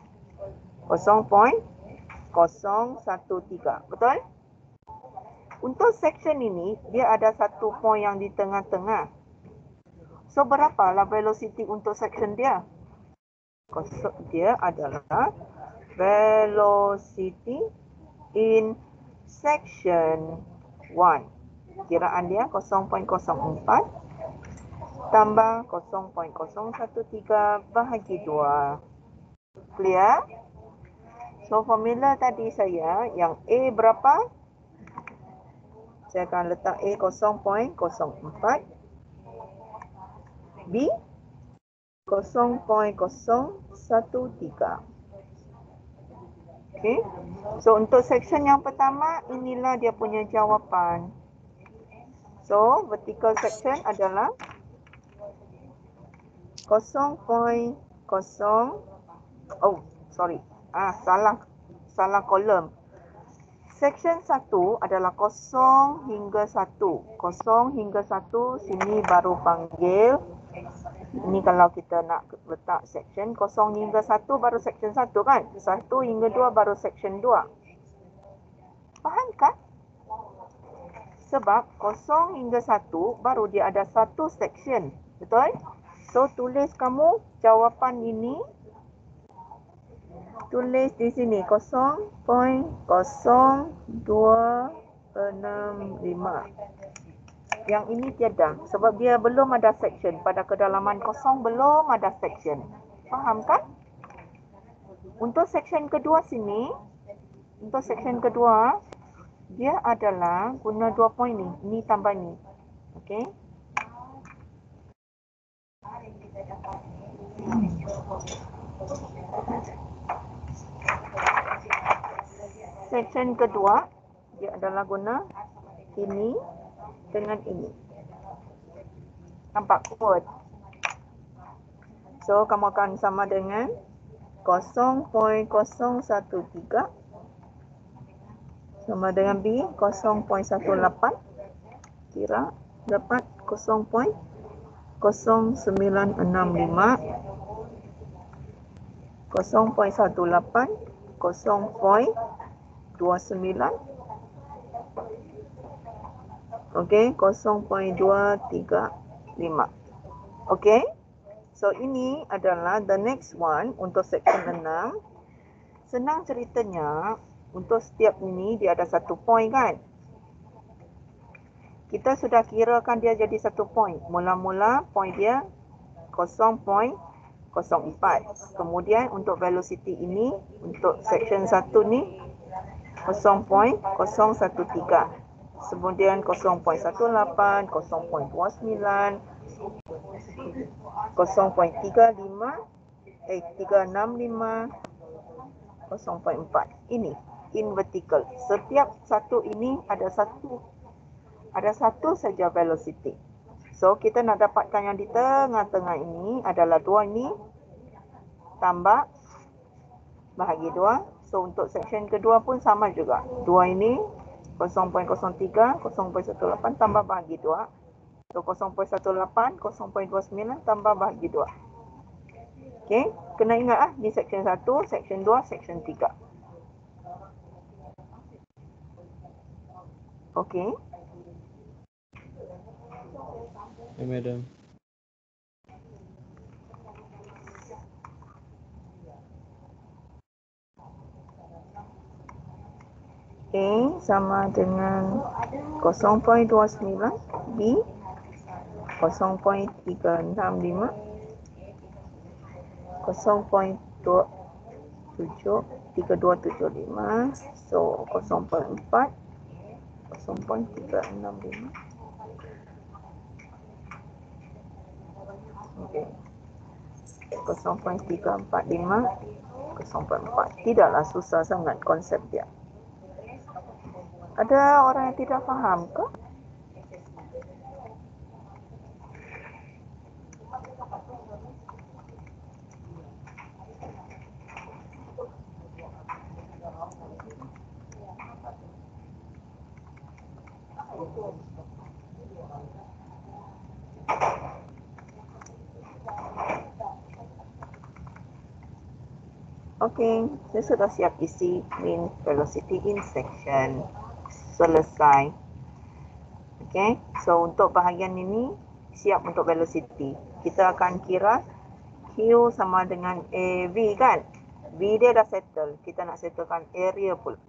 0.013. Betul? Untuk section ini, dia ada satu point yang di tengah-tengah. So, berapalah velocity untuk section dia? Dia adalah velocity in section 1. Kiraan dia 0.04 tambah 0.013 bahagi 2. Clear? So, formula tadi saya yang A berapa? Saya akan letak A 0.04, B 0.013. Okay. So untuk section yang pertama, inilah dia punya jawapan. So vertical section adalah 0.0 salah kolom. Section 1 adalah 0 hingga 1. 0 hingga 1 sini baru panggil. Ini kalau kita nak letak section 0 hingga 1 baru section 1 kan? 1 hingga 2 baru section 2. Faham kan? Sebab 0 hingga 1 baru dia ada satu section. Betul? So tulis kamu jawapan ini. Tulis di sini 0.0265. Yang ini tiada sebab dia belum ada section. Pada kedalaman 0 belum ada section. Faham kan? Untuk section kedua sini, untuk section kedua dia adalah guna 2 point ni. Ini tambah ni. Okey. Section kedua, dia adalah guna ini dengan ini. Nampak kot? So, kamu akan sama dengan 0.013 sama dengan B 0.18. Kira dapat 0.0965. 0.18, 0.29, okey, 0.235. Okey. So ini adalah the next one untuk section 6. Senang ceritanya, untuk setiap ini dia ada satu point kan? Kita sudah kirakan dia jadi satu point. Mula-mula point dia 0.04. Kemudian untuk velocity ini, untuk section 1 ni 0.013. Kemudian 0.18, 0.29, 0.365, 0.4. Ini in vertical. Setiap satu ini ada satu saja velocity. So kita nak dapatkan yang di tengah-tengah ini adalah 2 ini tambah bahagi 2. So untuk section kedua pun sama juga. 2 ini 0.03, 0.18 tambah bahagi 2. So 0.18, 0.29 tambah bahagi 2. Okey, kena ingat di section 1, section 2, section 3. Okey. Ya, madam. A sama dengan 0.29, B 0.365, 0.3275, so 0.4, 0.365. Okey. 0.345, 0.4. Tidaklah susah sangat konsep dia. Ada orang yang tidak faham ke? Okey, saya sudah siap isi mean velocity in section. Selesai. Okey, so untuk bahagian ini siap untuk velocity. Kita akan kira Q sama dengan AV kan? V dia dah settle. Kita nak settlekan area pula.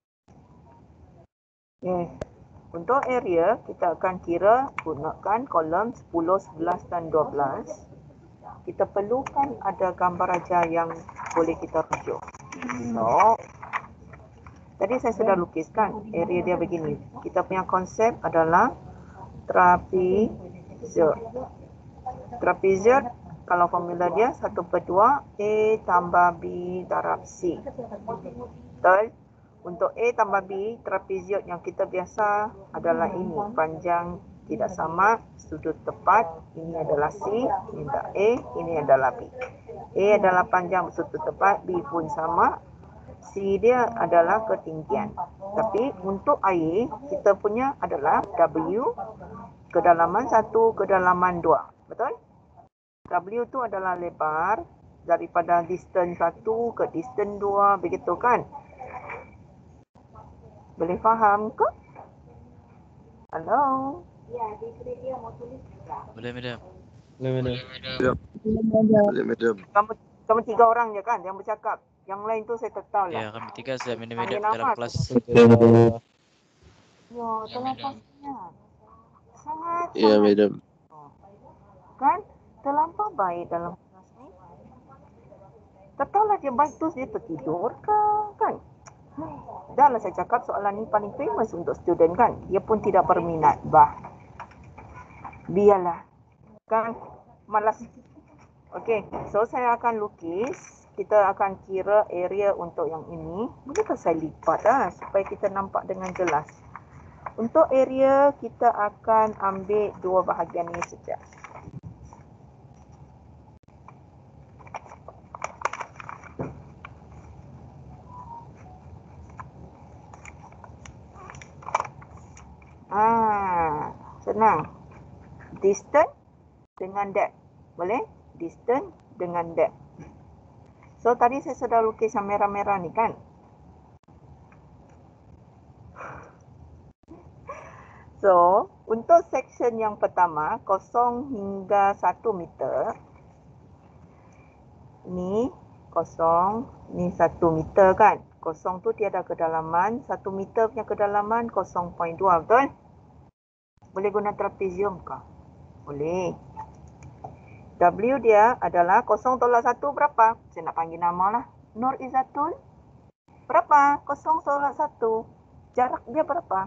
Untuk area, kita akan kira gunakan kolom 10, 11 dan 12. Kita perlukan ada gambar ajar yang boleh kita rujuk. So, tadi saya sudah lukiskan area dia begini. Kita punya konsep adalah trapezoid. Trapezoid, kalau formula dia 1/2 A tambah B darab C. Betul? Untuk A tambah B, trapezoid yang kita biasa adalah ini. Panjang tidak sama, sudut tepat. Ini adalah C, ini adalah A, ini adalah B. A adalah panjang sudut tepat, B pun sama. C dia adalah ketinggian. Tapi untuk air, kita punya adalah W, kedalaman 1, kedalaman 2. Betul? W tu adalah lebar daripada distance 1 ke distance 2, begitu kan? Boleh faham ke? Halo? Boleh, madam. Boleh, madam. Boleh, madam. Kamu 3 orang je kan yang bercakap. Yang lain tu saya tak tahu Ya, lah. kami 3 sudah Panggil madam dalam nama kelas. tu. Ya, terlampau senyap. Sangat. Ya, madam. Kan? Terlampau baik dalam kelas ni. Tak tahulah dia baik tu dia tertidur ke kan? Dah lah saya cakap soalan ni paling famous untuk student kan. Dia pun tidak berminat. Biarlah. Kan? Malas. Okey, so saya akan lukis. Kita akan kira area untuk yang ini. Bolehkah saya lipat supaya kita nampak dengan jelas. Untuk area, kita akan ambil 2 bahagian ini saja. Senang. Distance dengan depth. Boleh? Distance dengan depth. So, tadi saya sudah lukis yang merah-merah ni kan? So, untuk section yang pertama, 0 hingga 1 meter. Ni 0, ni 1 meter kan? 0 tu tiada kedalaman, 1 meter punya kedalaman 0.2, betul? Boleh guna trapezium ke? Boleh. W dia adalah 0 tolak 1 berapa? Saya nak panggil nama lah. Nur Izzatul. Berapa? 0 tolak 1. Jarak dia berapa?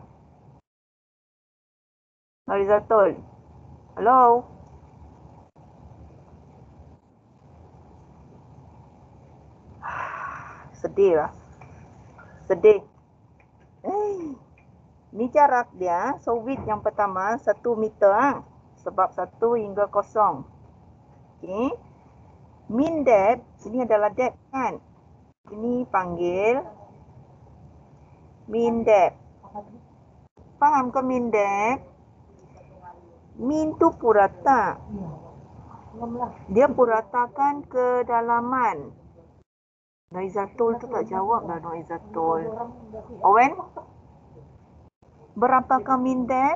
Nur Izzatul. Halo? Sedih lah. Sedih. Ni jarak dia. So width yang pertama 1 meter. Sebab 1 hingga 0. Okay. Mean depth. Ini adalah depth kan. Ini panggil mean depth. Faham ke mean depth? Mean tu purata. Dia puratakan kedalaman. Noizatul tu tak jawab dah Noizatul. Owen? Berapakah mean depth?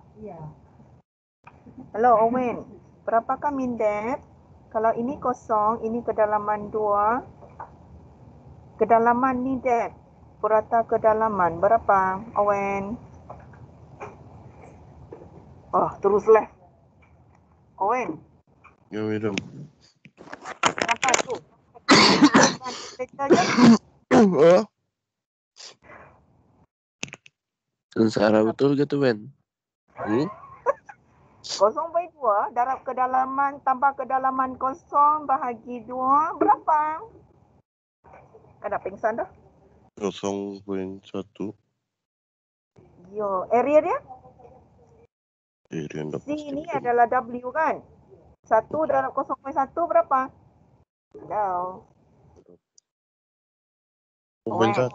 Hello Owen. Berapakah mean depth? Kalau ini kosong, ini kedalaman 2. Kedalaman ni depth. Purata kedalaman. Berapa? Owen? Oh, teruslah. Owen, Ya, madam. berapa tu? Calculator je. Oh. Sengsara betul ke tu, Ben? 0.2 darab kedalaman tambah kedalaman kosong bahagi 2. Berapa? Dah pingsan dah. 0.1. Yo, area dia? Yang C ni adalah W kan? 1 darab 0.1 berapa? Hello. 0.1.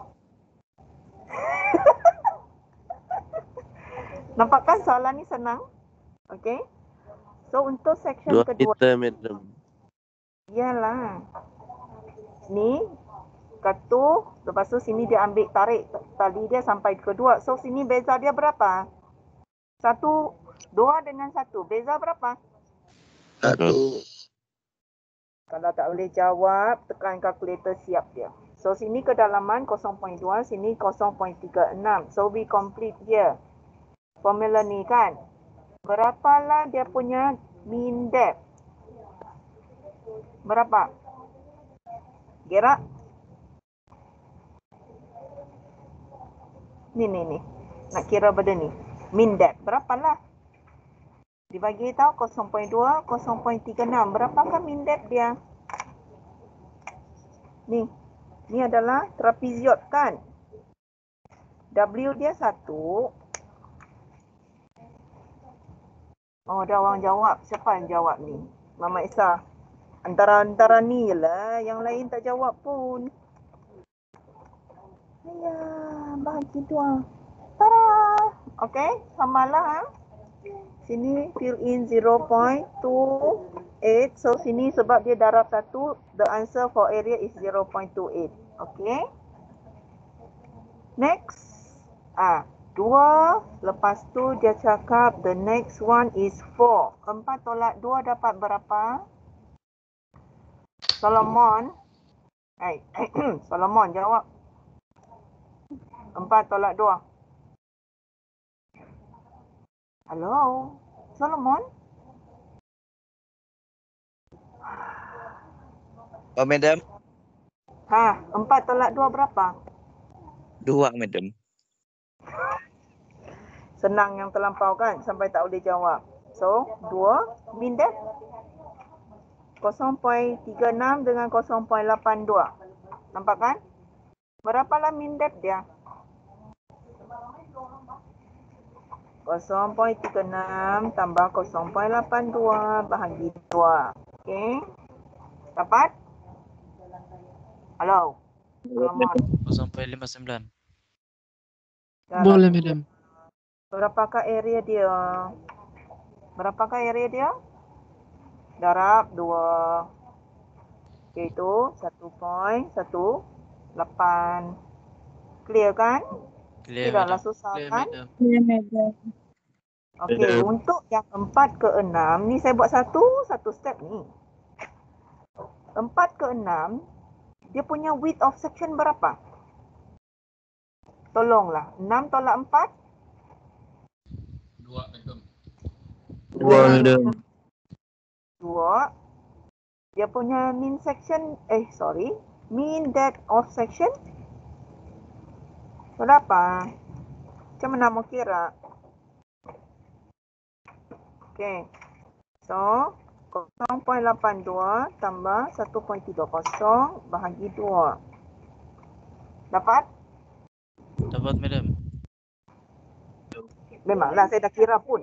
Nampak kan soalan ni senang? Okay. So untuk section 2 kedua, meter, madam. iyalah. Ni satu, lepas tu sini dia ambil tarik tali dia sampai kedua. So sini beza dia berapa? 1, 2 dengan 1. Beza berapa? 1. Kalau tak boleh jawab, tekan kalkulator siap dia. So sini kedalaman 0.2, sini 0.36. So we complete here. Formula ni kan. Berapalah dia punya mean depth? Berapa? Gerak? Ni. Nak kira benda ni. Mean depth. Berapalah? Dibagi tahu 0.2, 0.36. Berapakah mean depth dia? Ni. Ni adalah trapeziot kan? W dia 1. Oh, dah orang jawab. Siapa yang jawab ni? Mama Isa. Antara ni je lah. Yang lain tak jawab pun. Ayah, bahagi 2. Tara! Okay, samalah. Ha? Sini fill in 0.28. So sini sebab dia darab 1, the answer for area is 0.28. Okay. Next. 2. Lepas tu dia cakap the next one is 4. 4 tolak 2 dapat berapa? Solomon. Solomon jawab. 4 tolak 2. Hello. Solomon? Oh, madam. 4 tolak 2 berapa? 2, madam. Senang yang terlampau kan? Sampai tak boleh jawab. So, 2 mean depth 0.36 dengan 0.82. Nampak kan? Berapalah mean depth dia? 0.36 tambah 0.82 bahagi 2. Okey. Dapat? Halo. Solomon. 0.59. Darab Boleh, dia. madam. Berapakah area dia? Berapakah area dia? Darab 2. Iaitu 1.18. Clear kan? Clear, Tidaklah madam. susah Clear, kan? madam. Okey, untuk yang 4 ke 6, ni saya buat satu step ni. 4 ke 6, dia punya width of section berapa? Tolonglah. 6 tolak 4? 2, madam. 2. Dia punya mean section, mean depth of section berapa? Macam mana mau kira? Okey. So, 0.82 tambah 1.30 bahagi 2. Dapat? Dapat, madam. Memanglah saya dah kira pun.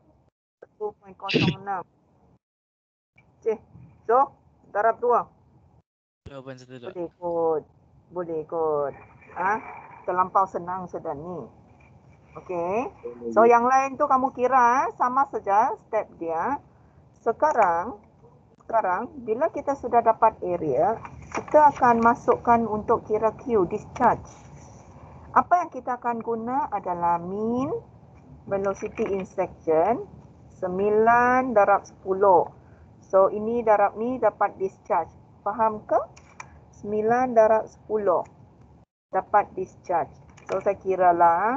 1.06. Okey. So, darab 2. 2.12. Boleh kot. Boleh kot. Terlampau senang sudah ni. Okey. So yang lain tu kamu kira sama saja step dia. Sekarang bila kita sudah dapat area, kita akan masukkan untuk kira Q, discharge. Apa yang kita akan guna adalah mean velocity in section 9 darab 10. So ini darab ni dapat discharge. Faham ke? 9 darab 10 dapat discharge. So saya kira lah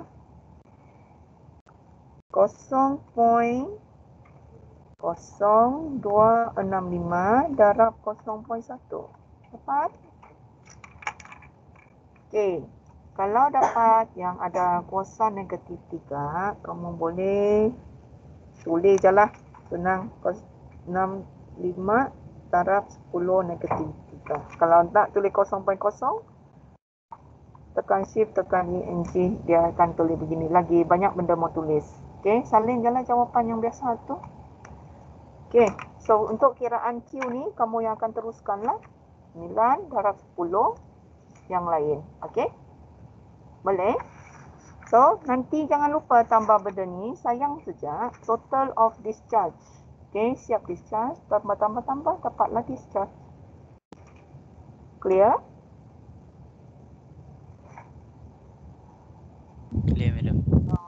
0.0265 darab 0.1. Dapat? Okey. Kalau dapat yang ada kuasa negatif 3, kamu boleh tulis je lah. Senang. 65 darab 10 negatif 3. Kalau tak tulis 0.0, tekan shift, tekan ing, dia akan tulis begini. Lagi banyak benda mau tulis. Okey, salin je lah jawapan yang biasa tu. Okey, so untuk kiraan Q ni, kamu yang akan teruskan lah. 9 darab 10 yang lain. Okey? Boleh? So, nanti jangan lupa tambah benda ni. Sayang saja, total of discharge. Okey, siap discharge. Tambah, dapatlah discharge. Clear? Clear, madam.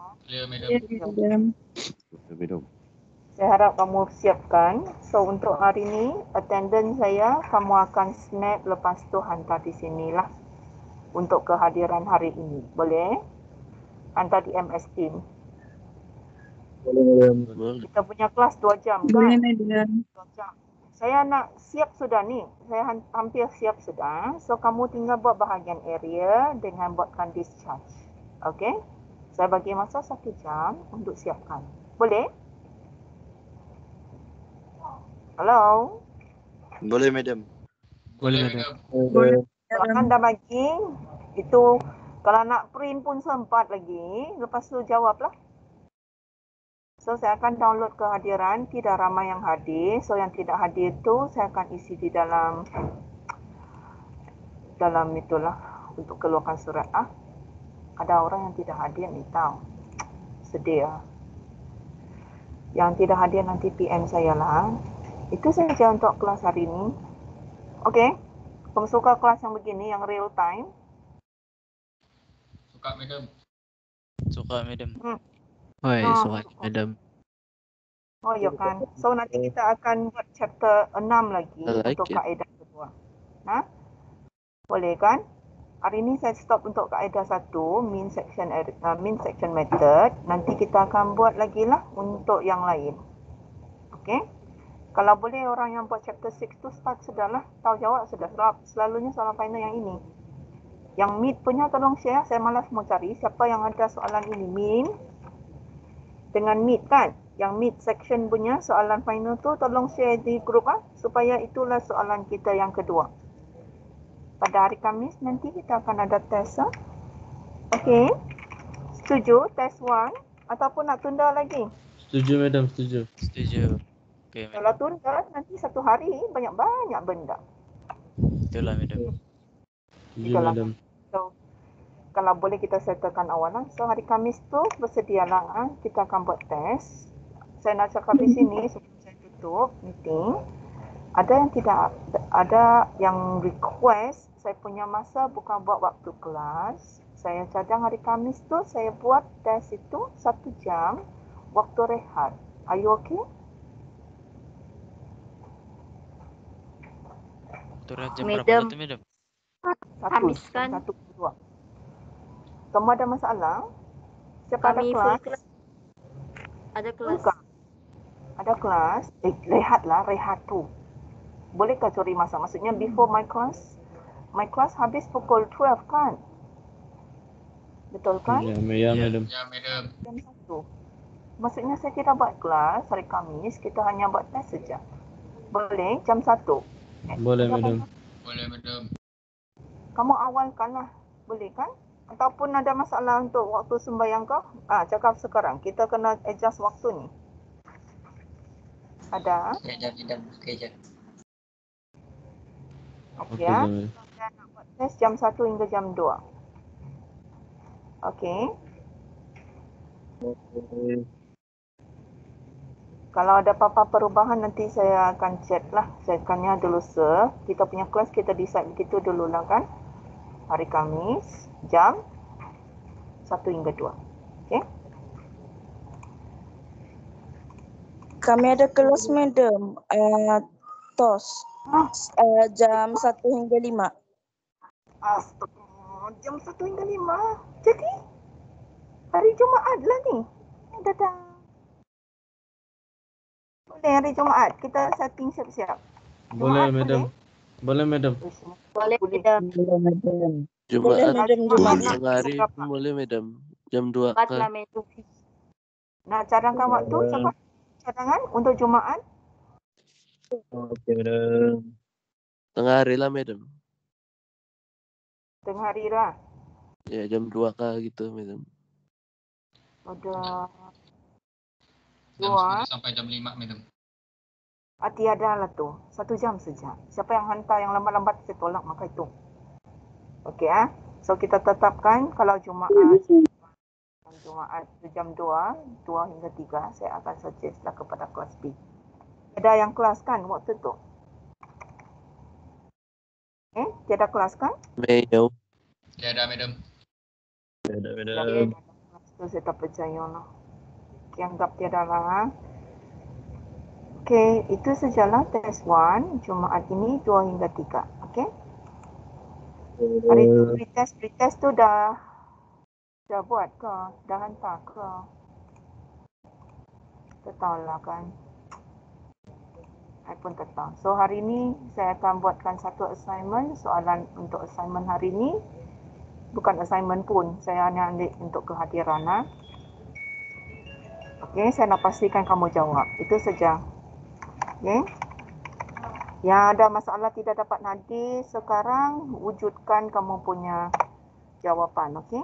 Minum. Saya harap kamu siapkan. So, untuk hari ni, attendance saya, kamu akan snap lepas tu hantar di sinilah. Untuk kehadiran hari ini. Boleh? Hantar di MS Team. Boleh. Kita punya kelas 2 jam kan? Boleh, madam. 2 jam. Saya nak siap sudah ni. Saya hampir siap sudah. So, kamu tinggal buat bahagian area dengan buatkan discharge. Okey? Saya bagi masa 1 jam untuk siapkan. Boleh? Hello? Boleh, madam. Boleh, madam. Boleh, So, akan dah bagi. Itu kalau nak print pun sempat lagi. Lepas tu jawablah. So, saya akan download kehadiran. Tidak ramai yang hadir. So, yang tidak hadir tu saya akan isi di dalam itulah. Untuk keluarkan surat. Ada orang yang tidak hadir ni tahu. Sedih . Yang tidak hadir nanti PM saya lah. Itu saja untuk kelas hari ini. Okey? Kamu suka kelas yang begini, yang real time? Suka, madam. Oh, Suka, madam. Oh ya kan. So nanti kita akan buat chapter 6 lagi I like untuk it. kaedah kedua. Boleh kan? Hari ini saya stop untuk kaedah 1, mean section method. Nanti kita akan buat lagi lah untuk yang lain. Okey? Kalau boleh orang yang buat chapter 6 tu start sudahlah. Tahu jawab sudah. Selalunya soalan final yang ini. Yang mid punya tolong share. Saya malas mau cari siapa yang ada soalan ini. Mean dengan mid kan? Yang mid section punya soalan final tu tolong share di grup supaya itulah soalan kita yang kedua. Pada hari Khamis nanti kita akan ada test. Okey? Setuju test 1 ataupun nak tunda lagi? Setuju, madam. Setuju. Okay, Kalau tunda nanti satu hari banyak-banyak benda. Itulah, madam. Setuju, Itulah. madam. So, kalau boleh kita settlekan awalan. So, hari Khamis tu bersedialah kita akan buat test. Saya nak cakap di sini sebelum saya tutup meeting. Ada yang tidak, ada yang request saya punya masa bukan buat waktu kelas. Saya cadang hari Khamis tu saya buat test itu 1 jam waktu rehat. Are you okay? Waktu rehat jam Madam. berapa tu, madam? Habiskan. 1, 2. Kamu ada masalah? Siapa ada Kami full kelas? kelas. Ada kelas. Bukan. Ada kelas. Rehatlah, rehat tu. Bolehkah curi masa? Maksudnya before my class. My class habis pukul 12 kan? Betul kan? Ya, madam. Jam 1. Maksudnya saya tidak buat kelas hari Khamis. Kita hanya buat test saja. Boleh? Jam 1. Boleh, madam. Kamu awalkanlah. Boleh kan? Ataupun ada masalah untuk waktu sembahyang kau? Cakap sekarang. Kita kena adjust waktu ni. Ada? Okey, Okey ya. madam. Saya nak buat Tes jam 1 hingga jam 2. Okey. Kalau ada apa-apa perubahan nanti saya akan chat lah. Saya akannya dulu sir. Kita punya kelas kita decide begitu dulu lah kan. Hari Khamis jam 1 hingga 2. Okey. Kami ada kelas madam, TOS, jam 1 hingga 5. Astaga, jam 1 hingga 5. Jadi hari Jumaat lah ni. Datang. Boleh hari Jumaat. Kita setting siap-siap. Boleh, Jumaat madam. Boleh, madam. Boleh, Boleh. madam. Jumaat madam, jam Jumaat. tengah hari pun boleh, madam. Jam 2 Cepatlah, kan? madam. Nak cadangkan waktu siapa? Cadangan untuk Jumaat? Okey, madam. Tengah hari lah, madam. Tengah hari lah. Ya, jam 2 kah gitu, madam. Ada Jam 2. 10 sampai jam 5, madam. Tiada lah tu. 1 jam saja. Siapa yang hantar yang lambat-lambat saya tolak maka itu. Okey So kita tetapkan kalau Jumaat jam 2 hingga 3 saya akan suggest lah kepada kelas B. Ada yang kelas kan waktu tu? Tiada kelas kan? Mayo. Tiada, madam. Tiada, madam. Itu saya tak percaya lah. Okay, anggap tiada lah. Okey, itu sajalah test 1 Jumaat ini 2 hingga 3. Okey. Hari tu pretest tu dah buat ke? Dah hantar ke? Tak tahulah kan. I pun tak tahu. So hari ni saya akan buatkan satu assignment. Soalan untuk assignment hari ni. Bukan assignment pun. Saya hanya ambil untuk kehadiran. Okey, saya nak pastikan kamu jawab. Itu saja. Okey. Yang ada masalah tidak dapat hadir sekarang, wujudkan kamu punya jawapan. Okey?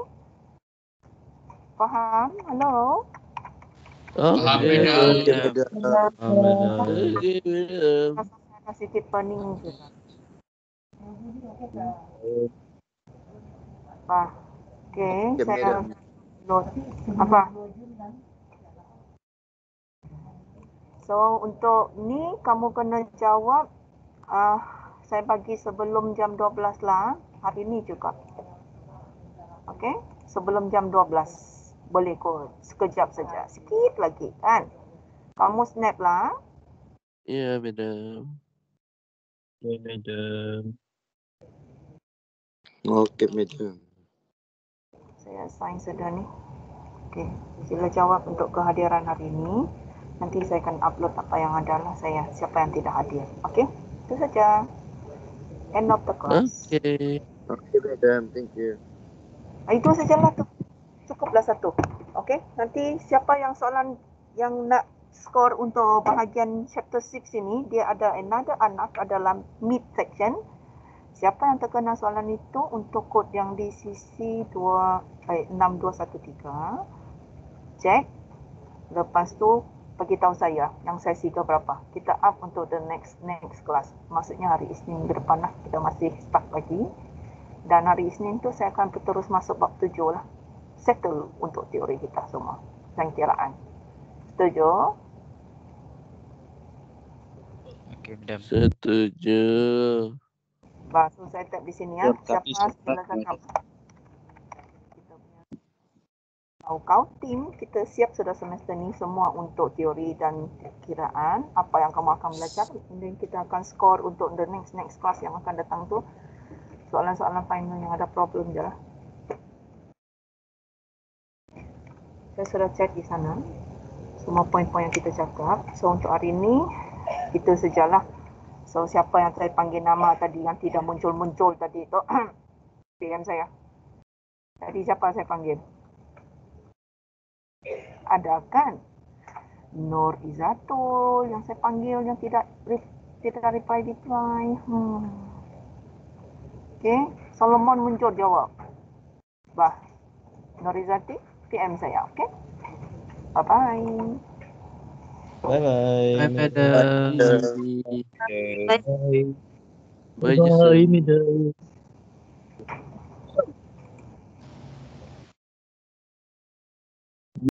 Faham? Hello? Faham, Okey, madam. madam. Madam. Okey, madam. Saya rasa sikit pening juga. Okey, Okey, saya madam. load. Apa? So, untuk ni kamu kena jawab saya bagi sebelum jam 12 lah. Hari ni juga. Okey? Sebelum jam 12. Boleh kot. Sekejap saja. Sikit lagi kan? Kamu snap lah. Ya, madam. Okey, madam. Okey, madam. Saya assign sudah ni. Okey. Sila jawab untuk kehadiran hari ini. Nanti saya akan upload apa yang ada lah saya. Siapa yang tidak hadir. Okey? Itu saja. End of the class. Okey. Okay, madam. Thank you. Itu sajalah tu. Cukuplah satu. Okey? Nanti siapa yang soalan yang nak skor untuk bahagian chapter 6 ini, dia ada another anak dalam mid section. Siapa yang terkena soalan itu untuk kod yang di sisi 6213, cek. Lepas tu bagi tahu saya yang sesi ke berapa. Kita up untuk the next class. Maksudnya hari Isnin ke depan lah. Kita masih start lagi. Dan hari Isnin tu saya akan terus masuk bab 7 lah. Settle untuk teori kita semua. Dan kiraan. Setuju? Okey, madam. Setuju. Baik, so saya tap di sini ya. Tapi Siapa silakan kamu. Kita punya kau tim, kita siap sudah semester ni semua untuk teori dan kiraan. Apa yang kamu akan belajar. Dan kita akan score untuk the next class yang akan datang tu. Soalan-soalan final yang ada problem je lah. Saya sudah chat di sana. Semua poin-poin yang kita cakap. So untuk hari ini, itu sajalah. So siapa yang saya panggil nama tadi yang tidak muncul-muncul tadi tu, PM saya. Tadi siapa saya panggil? Ada kan? Nur Izatul yang saya panggil yang tidak reply. Okey, Solomon muncul jawab. Bah, Nur Izati PM saya, okey? Bye-bye. Bye-bye. Bye, madam. Bye. Bye. Bye, Jason. madam.